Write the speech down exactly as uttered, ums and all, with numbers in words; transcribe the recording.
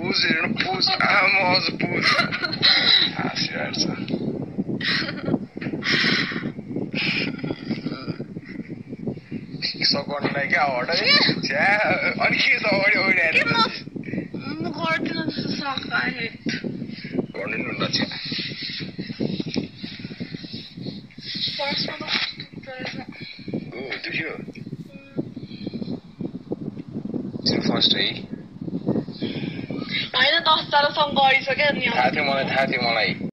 पुज हेर्नु पुज आमा अझ पुज हाँसिरहेछ सघर्नुलाई क्या हट छ्या अनि के छ अगाडि अगाडि आएर म गर्दिन जस्तो सकाए गर्नु नि ल छ्या ओ दुख्यो तिम्रो फर्स्ट है होइन दस जनासँग गरिसक्यो नि थाहा थियो मलाई थाहा थियो मलाई